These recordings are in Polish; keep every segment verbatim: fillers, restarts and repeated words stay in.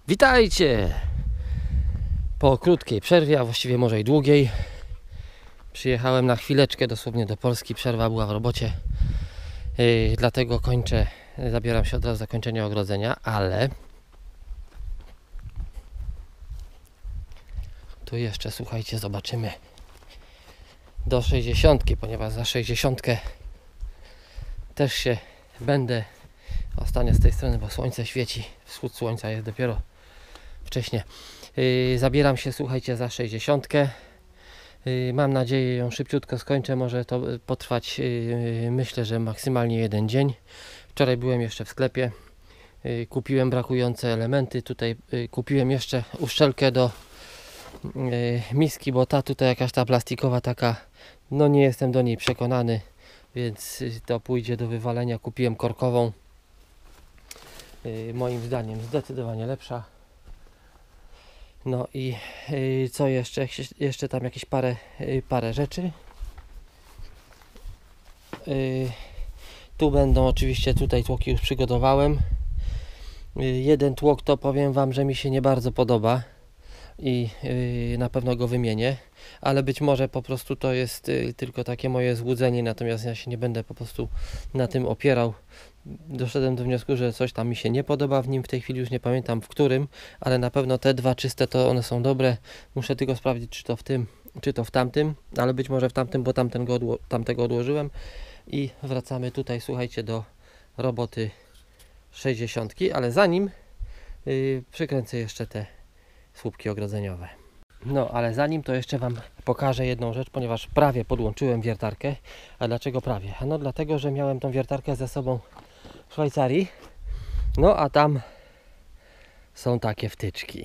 Witajcie! Po krótkiej przerwie, a właściwie może i długiej, przyjechałem na chwileczkę dosłownie do Polski. Przerwa była w robocie, yy, dlatego kończę, zabieram się od razu za kończenie ogrodzenia, ale tu jeszcze, słuchajcie, zobaczymy do sześćdziesiątki, ponieważ za sześćdziesiątkę też się będę ostatnio z tej strony, bo słońce świeci, wschód słońca jest dopiero wcześnie. Yy, zabieram się, słuchajcie, za sześćdziesiątkę. Yy, mam nadzieję, ją szybciutko skończę. Może to potrwać, yy, myślę, że maksymalnie jeden dzień. Wczoraj byłem jeszcze w sklepie. Yy, kupiłem brakujące elementy. Tutaj yy, kupiłem jeszcze uszczelkę do yy, miski, bo ta tutaj jakaś ta plastikowa taka, no nie jestem do niej przekonany, więc yy, to pójdzie do wywalenia. Kupiłem korkową. Yy, moim zdaniem zdecydowanie lepsza. No i yy, co jeszcze? Jeszcze tam jakieś parę, yy, parę rzeczy. Yy, tu będą oczywiście, tutaj tłoki już przygotowałem. Yy, jeden tłok to powiem Wam, że mi się nie bardzo podoba i yy, na pewno go wymienię, ale być może po prostu to jest yy, tylko takie moje złudzenie, natomiast ja się nie będę po prostu na tym opierał. Doszedłem do wniosku, że coś tam mi się nie podoba w nim, w tej chwili już nie pamiętam w którym, ale na pewno te dwa czyste to one są dobre. Muszę tylko sprawdzić, czy to w tym, czy to w tamtym, ale być może w tamtym, bo tamten go odło tamtego odłożyłem. I wracamy tutaj, słuchajcie, do roboty sześćdziesiątki, ale zanim yy, przykręcę jeszcze te słupki ogrodzeniowe. No, ale zanim to jeszcze Wam pokażę jedną rzecz, ponieważ prawie podłączyłem wiertarkę. A dlaczego prawie? No dlatego, że miałem tą wiertarkę ze sobą w Szwajcarii. No a tam są takie wtyczki.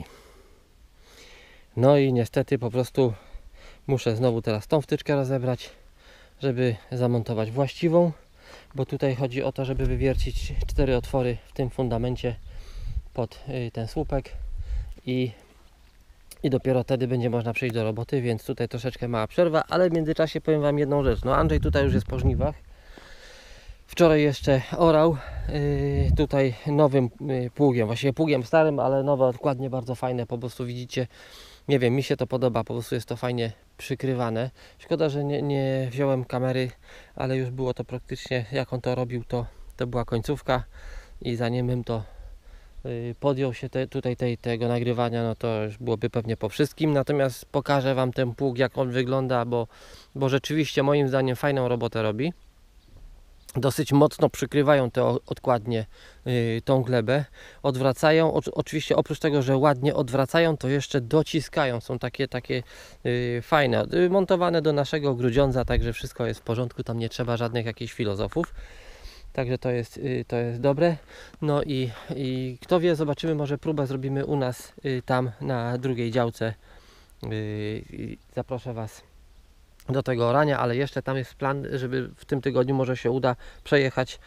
No i niestety po prostu muszę znowu teraz tą wtyczkę rozebrać, żeby zamontować właściwą, bo tutaj chodzi o to, żeby wywiercić cztery otwory w tym fundamencie pod ten słupek i I dopiero wtedy będzie można przejść do roboty, więc tutaj troszeczkę mała przerwa, ale w międzyczasie powiem Wam jedną rzecz. No Andrzej tutaj już jest po żniwach. Wczoraj jeszcze orał yy, tutaj nowym yy, pługiem, właściwie pługiem starym, ale nowe, dokładnie bardzo fajne, po prostu widzicie, nie wiem, mi się to podoba, po prostu jest to fajnie przykrywane. Szkoda, że nie, nie wziąłem kamery, ale już było to praktycznie, jak on to robił, to, to była końcówka i zanim bym to podjął się te, tutaj tej, tego nagrywania, no to już byłoby pewnie po wszystkim. Natomiast pokażę Wam ten pług, jak on wygląda, bo, bo rzeczywiście moim zdaniem fajną robotę robi. Dosyć mocno przykrywają te odkładnie yy, tą glebę, odwracają, o, oczywiście oprócz tego, że ładnie odwracają, to jeszcze dociskają, są takie takie yy, fajne, yy, montowane do naszego grudziądza, także wszystko jest w porządku, tam nie trzeba żadnych jakichś filozofów. Także to jest, to jest dobre. No i, i kto wie, zobaczymy, może próbę zrobimy u nas tam na drugiej działce. Zaproszę Was do tego orania, ale jeszcze tam jest plan, żeby w tym tygodniu może się uda przejechać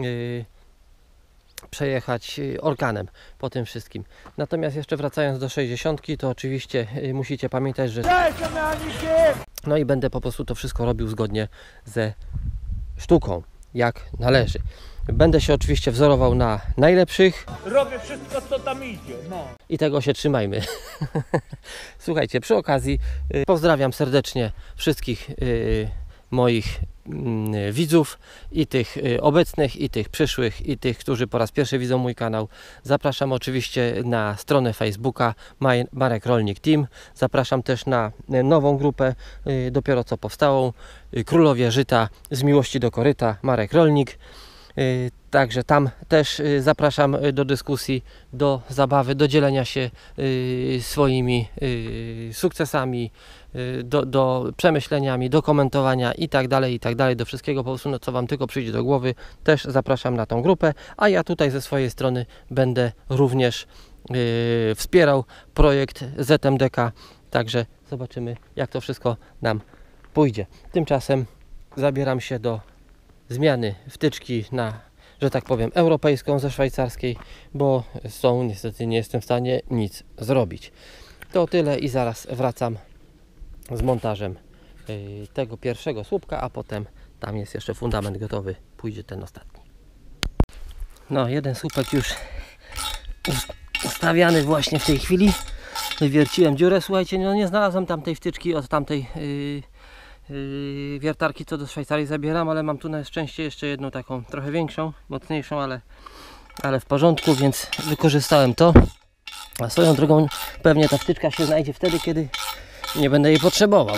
przejechać orkanem po tym wszystkim. Natomiast jeszcze wracając do sześćdziesiątki, to oczywiście musicie pamiętać, że no i będę po prostu to wszystko robił zgodnie ze sztuką, jak należy. Będę się oczywiście wzorował na najlepszych. Robię wszystko, co tam idzie. No. I tego się trzymajmy. Słuchajcie, przy okazji y, pozdrawiam serdecznie wszystkich y, moich y, widzów, i tych y, obecnych, i tych przyszłych, i tych, którzy po raz pierwszy widzą mój kanał. Zapraszam oczywiście na stronę Facebooka Marek Rolnik Team. Zapraszam też na nową grupę, y, dopiero co powstałą, y, Królowie Żyta z miłości do koryta, Marek Rolnik. Yy, także tam też yy, zapraszam do dyskusji, do zabawy, do dzielenia się yy, swoimi yy, sukcesami, yy, do, do przemyśleniami, do komentowania i tak dalej, i tak dalej, do wszystkiego po prostu, no, co Wam tylko przyjdzie do głowy. Też zapraszam na tą grupę, a ja tutaj ze swojej strony będę również yy, wspierał projekt Z M D K, także zobaczymy, jak to wszystko nam pójdzie. Tymczasem zabieram się do zmiany wtyczki na, że tak powiem, europejską ze szwajcarskiej, bo z tą niestety nie jestem w stanie nic zrobić. To tyle i zaraz wracam z montażem yy, tego pierwszego słupka, a potem tam jest jeszcze fundament gotowy, pójdzie ten ostatni. No, jeden słupek już stawiany właśnie w tej chwili. Wywierciłem dziurę, słuchajcie, no nie znalazłem tamtej wtyczki od tamtej yy, yy, wiertarki, co do Szwajcarii zabieram, ale mam tu na szczęście jeszcze jedną taką trochę większą, mocniejszą, ale, ale w porządku, więc wykorzystałem to. A swoją drogą pewnie ta wtyczka się znajdzie wtedy, kiedy nie będę jej potrzebował.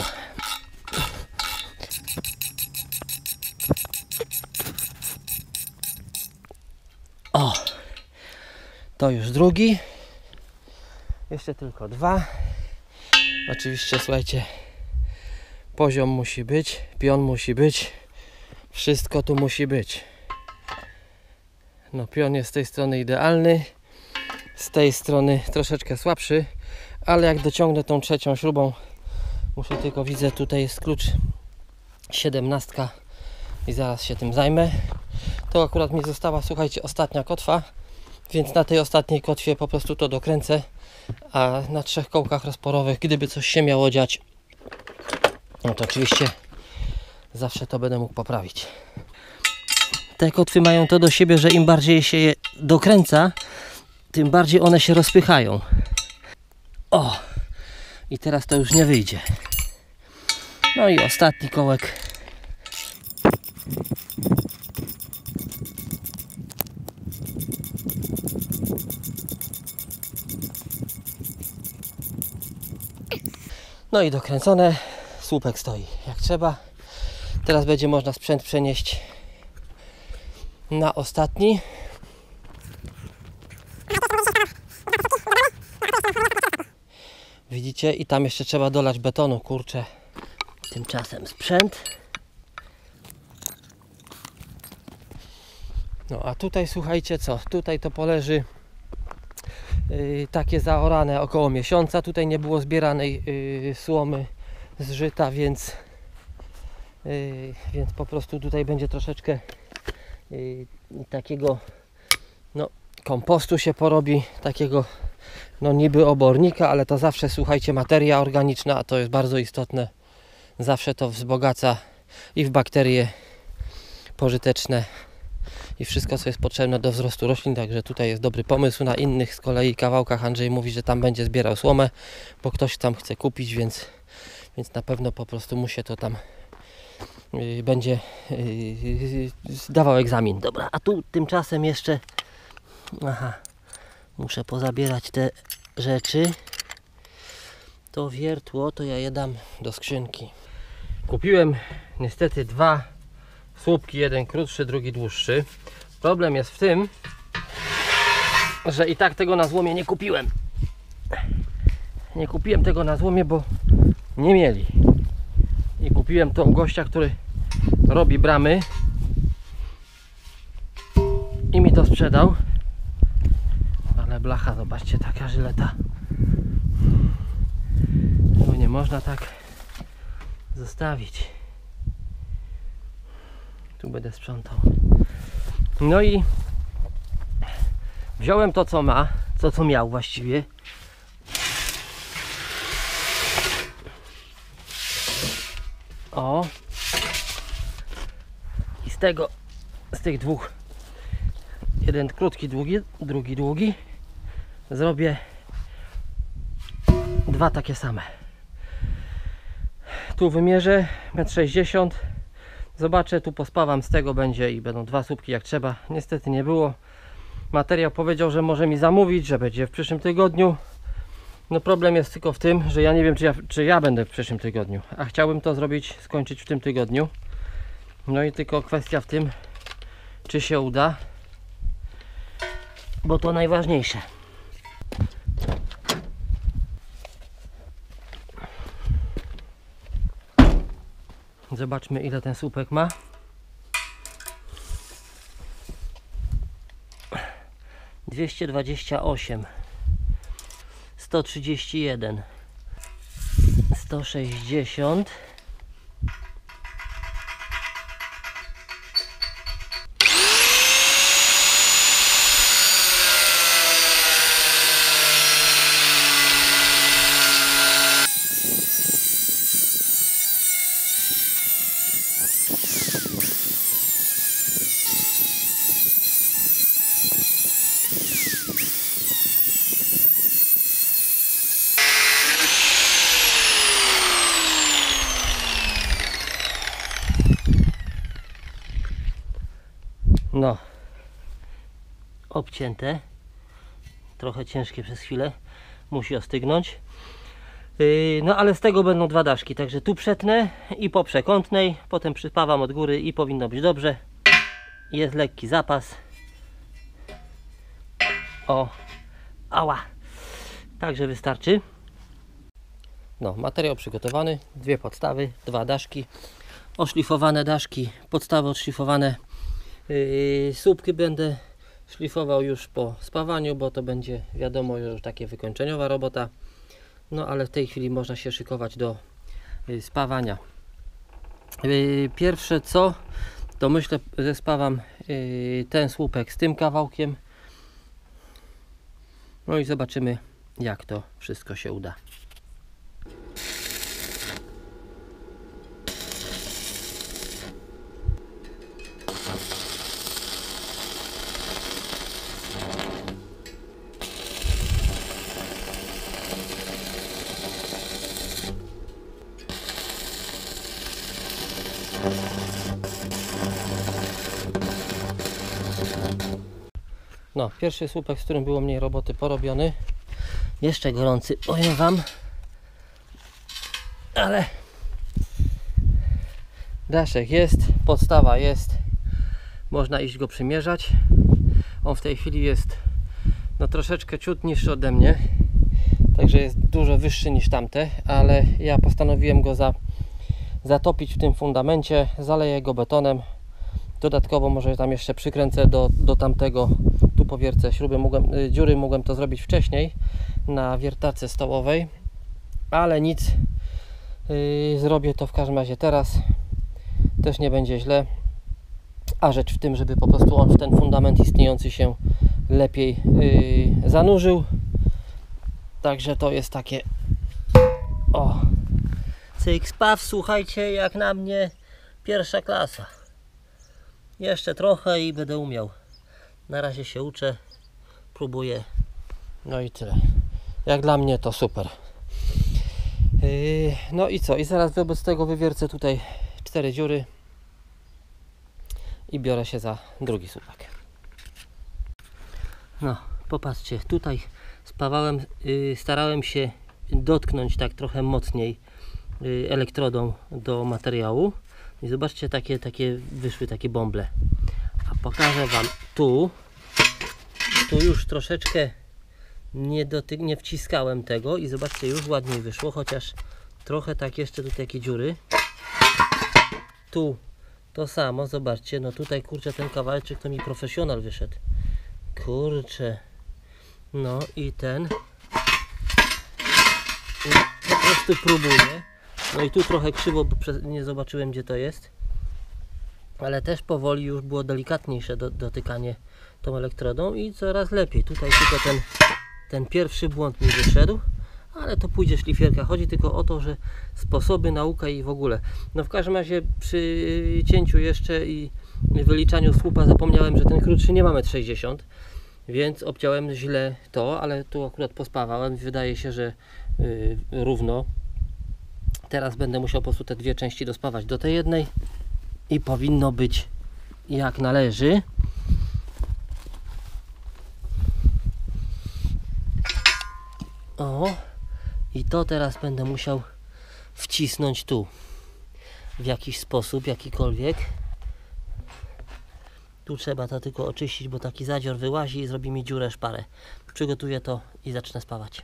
O, to już drugi. Jeszcze tylko dwa. Oczywiście, słuchajcie, poziom musi być, pion musi być, wszystko tu musi być. No, pion jest z tej strony idealny, z tej strony troszeczkę słabszy, ale jak dociągnę tą trzecią śrubą, muszę tylko, widzę, tutaj jest klucz siedemnastka i zaraz się tym zajmę. To akurat mi została, słuchajcie, ostatnia kotwa, więc na tej ostatniej kotwie po prostu to dokręcę, a na trzech kołkach rozporowych, gdyby coś się miało dziać, no to oczywiście zawsze to będę mógł poprawić. Te kotwy mają to do siebie, że im bardziej się je dokręca, tym bardziej one się rozpychają. O! I teraz to już nie wyjdzie. No i ostatni kołek. No i dokręcone. Słupek stoi jak trzeba. Teraz będzie można sprzęt przenieść na ostatni. Widzicie? I tam jeszcze trzeba dolać betonu, kurczę. Tymczasem sprzęt. No a tutaj, słuchajcie, co? Tutaj to poleży yy, takie zaorane około miesiąca. Tutaj nie było zbieranej yy, słomy z żyta, więc yy, więc po prostu tutaj będzie troszeczkę yy, takiego, no, kompostu się porobi, takiego, no, niby obornika, ale to zawsze, słuchajcie, materia organiczna, a to jest bardzo istotne. Zawsze to wzbogaca i w bakterie pożyteczne i wszystko, co jest potrzebne do wzrostu roślin. Także tutaj jest dobry pomysł. Na innych z kolei kawałkach Andrzej mówi, że tam będzie zbierał słomę, bo ktoś tam chce kupić, więc, więc na pewno po prostu mu się to tam yy, będzie yy, zdawał egzamin. Dobra, a tu tymczasem jeszcze, aha, muszę pozabierać te rzeczy. To wiertło to ja je dam do skrzynki. Kupiłem niestety dwa słupki, jeden krótszy, drugi dłuższy. Problem jest w tym, że i tak tego na złomie nie kupiłem. Nie kupiłem tego na złomie, bo nie mieli. I kupiłem to u gościa, który robi bramy i mi to sprzedał. Ale blacha, zobaczcie, taka żyleta. Bo nie można tak zostawić. Tu będę sprzątał. No i wziąłem to, co ma, co co miał właściwie. O. I z tego, z tych dwóch, jeden krótki, długi, drugi długi, zrobię dwa takie same. Tu wymierzę metr sześćdziesiąt. Zobaczę, tu pospawam, z tego będzie i będą dwa słupki jak trzeba. Niestety nie było. Materiał powiedział, że może mi zamówić, że będzie w przyszłym tygodniu. No problem jest tylko w tym, że ja nie wiem, czy ja, czy ja będę w przyszłym tygodniu. A chciałbym to zrobić, skończyć w tym tygodniu. No i tylko kwestia w tym, czy się uda. Bo to najważniejsze. Zobaczmy, ile ten słupek ma. dwieście dwadzieścia osiem, sto trzydzieści jeden, sto sześćdziesiąt. No, obcięte, trochę ciężkie przez chwilę, musi ostygnąć. Yy, no ale z tego będą dwa daszki, także tu przetnę i po przekątnej, potem przyspawam od góry i powinno być dobrze. Jest lekki zapas. O, ała, także wystarczy. No, materiał przygotowany, dwie podstawy, dwa daszki, oszlifowane daszki, podstawy odszlifowane. Yy, słupki będę szlifował już po spawaniu, bo to będzie, wiadomo, już takie wykończeniowa robota. No ale w tej chwili można się szykować do yy, spawania. Yy, pierwsze co, to myślę, że spawam yy, ten słupek z tym kawałkiem. No i zobaczymy, jak to wszystko się uda. No, pierwszy słupek, z którym było mniej roboty, porobiony. Jeszcze gorący, powiem wam. Ale daszek jest, podstawa jest. Można iść go przymierzać. On w tej chwili jest no troszeczkę ciut niższy ode mnie. Także jest dużo wyższy niż tamte, ale ja postanowiłem go za, zatopić w tym fundamencie. Zaleję go betonem. Dodatkowo może tam jeszcze przykręcę do, do tamtego, tu powiercę śruby, mogłem, dziury mogłem to zrobić wcześniej na wiertarce stołowej, ale nic, yy, zrobię to w każdym razie teraz, też nie będzie źle, a rzecz w tym, żeby po prostu on w ten fundament istniejący się lepiej yy, zanurzył, także to jest takie, o, cyk spaw, słuchajcie, jak na mnie pierwsza klasa. Jeszcze trochę i będę umiał. Na razie się uczę, próbuję. No i tyle. Jak dla mnie to super. Yy, no i co? I zaraz wobec tego wywiercę tutaj cztery dziury i biorę się za drugi słupek. No, popatrzcie, tutaj spawałem, yy, starałem się dotknąć tak trochę mocniej yy, elektrodą do materiału. I zobaczcie, takie, takie wyszły takie bąble. A pokażę wam tu. Tu już troszeczkę nie, dotyk, nie wciskałem tego i zobaczcie, już ładniej wyszło, chociaż trochę tak jeszcze tu takie dziury. Tu to samo, zobaczcie, no tutaj kurczę ten kawałeczek to mi profesjonal wyszedł. Kurczę. No i ten. I po prostu próbuję. No i tu trochę krzywo, bo nie zobaczyłem, gdzie to jest. Ale też powoli już było delikatniejsze do, dotykanie tą elektrodą i coraz lepiej. Tutaj tylko ten, ten pierwszy błąd mi wyszedł, ale to pójdzie szlifierka. Chodzi tylko o to, że sposoby, nauka i w ogóle. No w każdym razie przy cięciu jeszcze i wyliczaniu słupa zapomniałem, że ten krótszy nie ma metr sześćdziesiąt, więc obciąłem źle to, ale tu akurat pospawałem. Wydaje się, że yy, równo. Teraz będę musiał po prostu te dwie części dospawać do tej jednej i powinno być jak należy. O, i to teraz będę musiał wcisnąć tu w jakiś sposób, jakikolwiek. Tu trzeba to tylko oczyścić, bo taki zadzior wyłazi i zrobi mi dziurę szparę. Przygotuję to i zacznę spawać.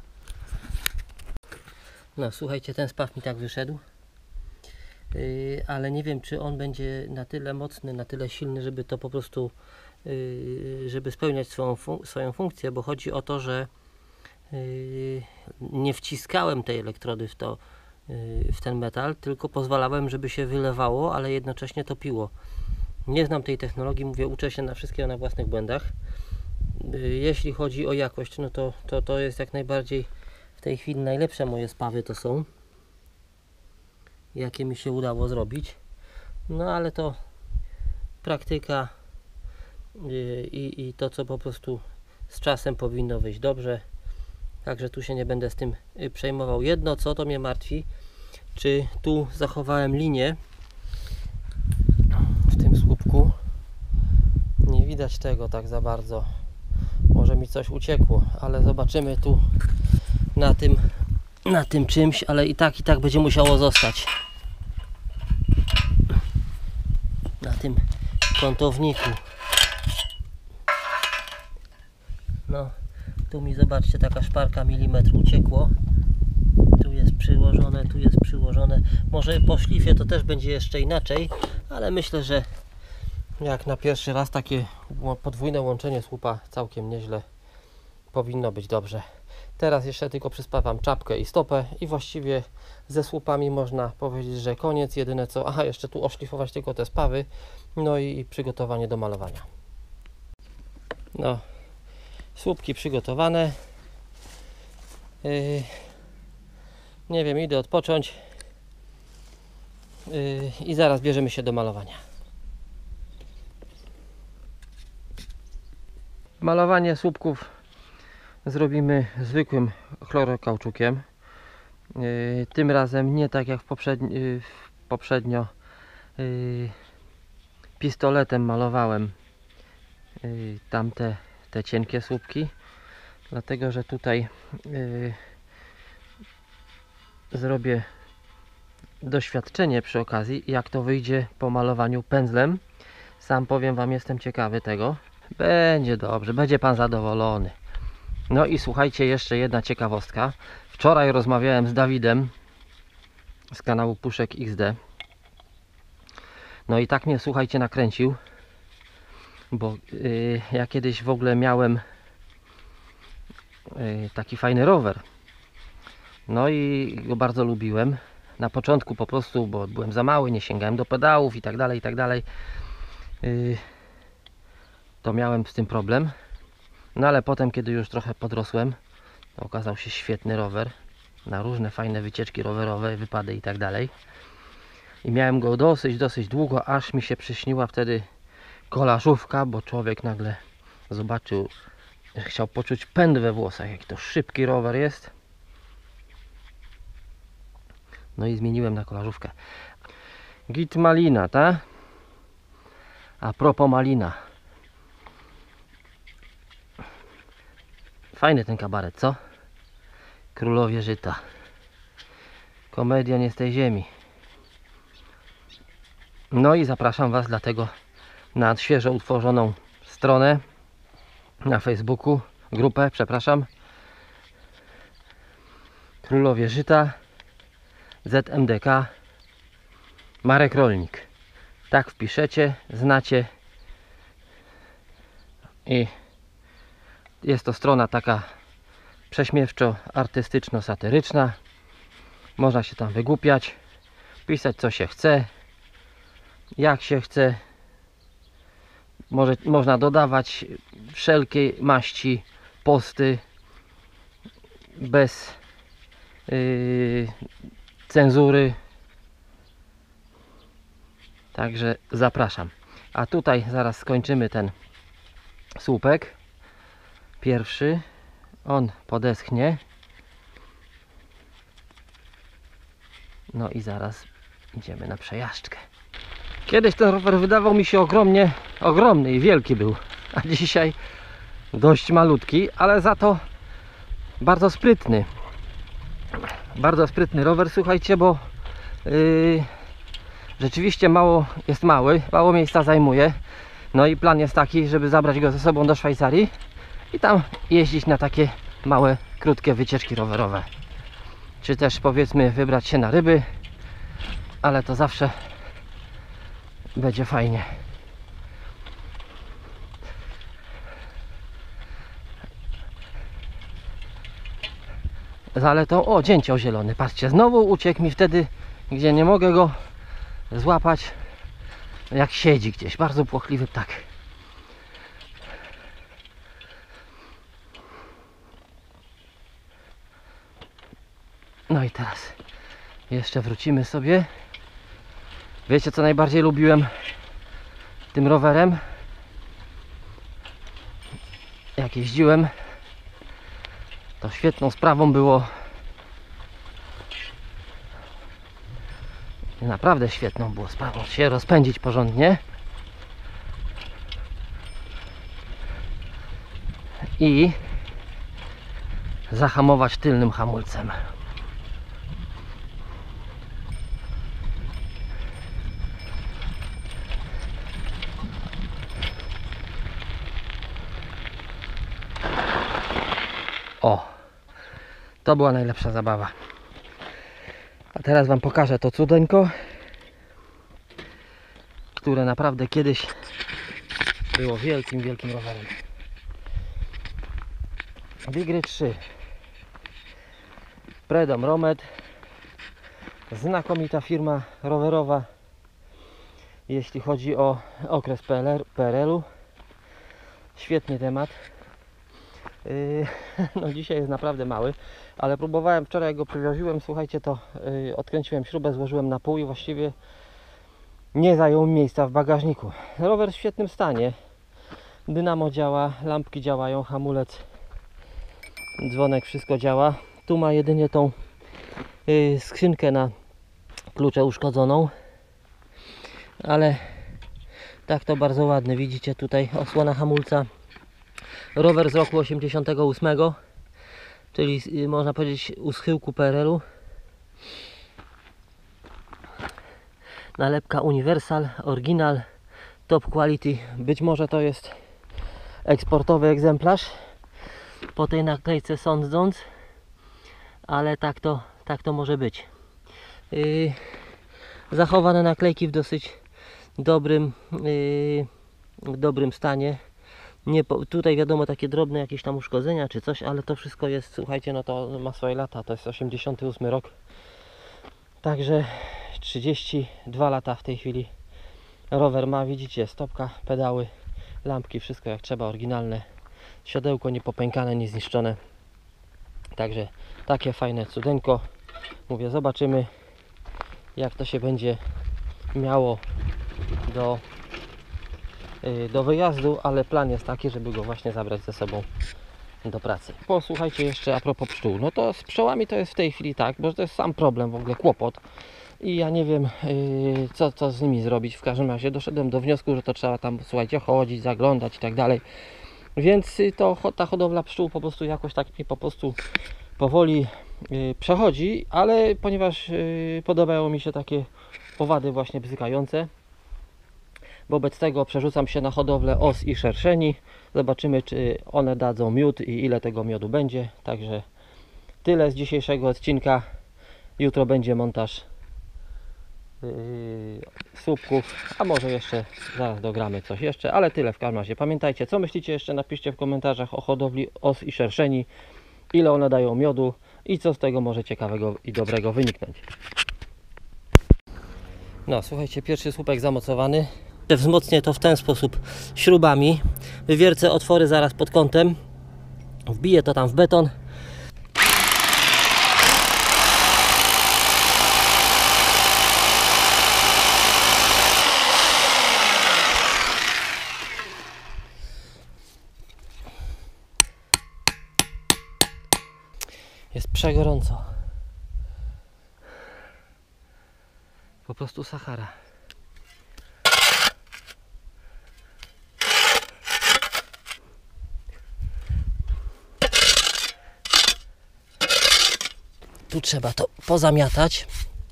No słuchajcie, ten spaw mi tak wyszedł, yy, ale nie wiem, czy on będzie na tyle mocny, na tyle silny, żeby to po prostu, yy, żeby spełniać swoją, fun swoją funkcję, bo chodzi o to, że yy, nie wciskałem tej elektrody w, to, yy, w ten metal, tylko pozwalałem, żeby się wylewało, ale jednocześnie topiło. Nie znam tej technologii, mówię, uczę się na wszystkiego na własnych błędach. Yy, jeśli chodzi o jakość, no to, to, to jest jak najbardziej w tej chwili najlepsze moje spawy to są, jakie mi się udało zrobić. No ale to praktyka yy, i, i to, co po prostu z czasem powinno wyjść dobrze. Także tu się nie będę z tym przejmował. Jedno co to mnie martwi, czy tu zachowałem linię w tym słupku. Nie widać tego tak za bardzo. Może mi coś uciekło, ale zobaczymy tu na tym, na tym czymś, ale i tak, i tak będzie musiało zostać. Na tym kątowniku. No, tu mi zobaczcie, taka szparka milimetr uciekło. Tu jest przyłożone, tu jest przyłożone. Może po szlifie to też będzie jeszcze inaczej, ale myślę, że jak na pierwszy raz takie podwójne łączenie słupa całkiem nieźle powinno być dobrze. Teraz jeszcze tylko przyspawam czapkę i stopę i właściwie ze słupami można powiedzieć, że koniec. Jedyne co, aha, jeszcze tu oszlifować tylko te spawy, no i przygotowanie do malowania. No, słupki przygotowane. Yy, nie wiem, idę odpocząć yy, i zaraz bierzemy się do malowania. Malowanie słupków zrobimy zwykłym chlorokauczukiem. Yy, tym razem nie tak jak w poprzedni, yy, poprzednio yy, pistoletem malowałem yy, tamte te cienkie słupki, dlatego że tutaj yy, zrobię doświadczenie przy okazji, jak to wyjdzie po malowaniu pędzlem. Sam powiem wam, jestem ciekawy tego. Będzie dobrze, będzie pan zadowolony. No i słuchajcie, jeszcze jedna ciekawostka. Wczoraj rozmawiałem z Dawidem z kanału Puszek X D. No i tak mnie, słuchajcie, nakręcił, bo yy, ja kiedyś w ogóle miałem yy, taki fajny rower. No i go bardzo lubiłem. Na początku po prostu, bo byłem za mały, nie sięgałem do pedałów i tak dalej, i tak dalej. Yy, to miałem z tym problem. No ale potem, kiedy już trochę podrosłem, to okazał się świetny rower na różne fajne wycieczki rowerowe, wypady i tak dalej. I miałem go dosyć, dosyć długo, aż mi się przyśniła wtedy kolażówka, bo człowiek nagle zobaczył, że chciał poczuć pęd we włosach, jaki to szybki rower jest. No i zmieniłem na kolażówkę. Git malina, tak? A propos malina. Fajny ten kabaret, co? Królowie żyta. Komedia nie z tej ziemi. No i zapraszam was dlatego na świeżo utworzoną stronę na Facebooku, grupę, przepraszam. Królowie żyta Z M D K Marek Rolnik. Tak wpiszecie, znacie i jest to strona taka prześmiewczo-artystyczno-satyryczna. Można się tam wygłupiać, pisać co się chce, jak się chce. Może, można dodawać wszelkiej maści posty bez yy, cenzury. Także zapraszam. A tutaj zaraz skończymy ten słupek. Pierwszy. On podeschnie. No i zaraz idziemy na przejażdżkę. Kiedyś ten rower wydawał mi się ogromnie, ogromny i wielki był. A dzisiaj dość malutki, ale za to bardzo sprytny. Bardzo sprytny rower, słuchajcie, bo yy, rzeczywiście mało jest mały, mało miejsca zajmuje. No i plan jest taki, żeby zabrać go ze sobą do Szwajcarii i tam jeździć na takie małe, krótkie wycieczki rowerowe. Czy też powiedzmy wybrać się na ryby, ale to zawsze będzie fajnie. Zaletą, o, dzięcioł zielony, patrzcie, znowu uciekł mi wtedy, gdzie nie mogę go złapać, jak siedzi gdzieś, bardzo płochliwy ptak. No i teraz jeszcze wrócimy sobie. Wiecie, co najbardziej lubiłem tym rowerem? Jak jeździłem, to świetną sprawą było, naprawdę świetną było sprawą się rozpędzić porządnie i zahamować tylnym hamulcem. O, to była najlepsza zabawa. A teraz wam pokażę to cudeńko, które naprawdę kiedyś było wielkim, wielkim rowerem. Bigry trzy Predom Romet, znakomita firma rowerowa, jeśli chodzi o okres P R L-u. Świetny temat. Yy, no dzisiaj jest naprawdę mały, ale próbowałem wczoraj, jak go przywiozłem, słuchajcie, to yy, odkręciłem śrubę, złożyłem na pół i właściwie nie zajął miejsca w bagażniku. Rower w świetnym stanie. Dynamo działa, lampki działają, hamulec, dzwonek, wszystko działa. Tu ma jedynie tą yy, skrzynkę na klucze uszkodzoną, ale tak to bardzo ładny. Widzicie tutaj osłona hamulca. Rower z roku osiemdziesiątego ósmego, czyli yy, można powiedzieć u schyłku P R L-u. Nalepka Universal, oryginal, top quality. Być może to jest eksportowy egzemplarz, po tej naklejce sądząc, ale tak to, tak to może być. Yy, zachowane naklejki w dosyć dobrym, yy, w dobrym stanie. Nie, tutaj wiadomo, takie drobne jakieś tam uszkodzenia czy coś, ale to wszystko jest, słuchajcie, no to ma swoje lata, to jest osiemdziesiąty ósmy rok. Także trzydzieści dwa lata w tej chwili rower ma, widzicie, stopka, pedały, lampki, wszystko jak trzeba, oryginalne. Siodełko niepopękane, niezniszczone. Także takie fajne cudeńko. Mówię, zobaczymy, jak to się będzie miało do, yy, do wyjazdu, ale plan jest taki, żeby go właśnie zabrać ze sobą do pracy. Posłuchajcie jeszcze a propos pszczół. No to z pszczołami to jest w tej chwili tak, bo to jest sam problem, w ogóle kłopot. I ja nie wiem, yy, co, co z nimi zrobić. W każdym razie doszedłem do wniosku, że to trzeba tam, słuchajcie, chodzić, zaglądać i tak dalej. Więc to, ta hodowla pszczół po prostu jakoś tak mi po prostu powoli yy, przechodzi, ale ponieważ yy, podobają mi się takie owady właśnie bzykające, wobec tego przerzucam się na hodowlę os i szerszeni. Zobaczymy, czy one dadzą miód i ile tego miodu będzie. Także tyle z dzisiejszego odcinka. Jutro będzie montaż Yy, słupków, a może jeszcze zaraz dogramy coś jeszcze, ale tyle w każdym razie. Pamiętajcie, co myślicie jeszcze, napiszcie w komentarzach o hodowli os i szerszeni, ile one dają miodu i co z tego może ciekawego i dobrego wyniknąć. No słuchajcie, pierwszy słupek zamocowany. Wzmocnię to w ten sposób śrubami, wywiercę otwory zaraz pod kątem, wbiję to tam w beton. Jest przegorąco. Po prostu Sahara. Tu trzeba to pozamiatać.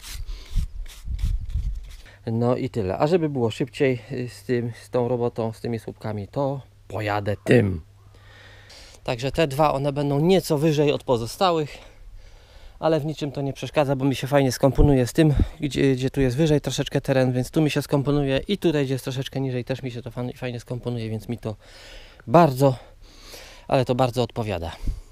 No i tyle. A żeby było szybciej z tym, z tą robotą, z tymi słupkami, to pojadę tym. Także te dwa, one będą nieco wyżej od pozostałych, ale w niczym to nie przeszkadza, bo mi się fajnie skomponuje z tym, gdzie, gdzie tu jest wyżej troszeczkę teren, więc tu mi się skomponuje i tutaj, gdzie jest troszeczkę niżej, też mi się to fajnie skomponuje, więc mi to bardzo, ale to bardzo odpowiada.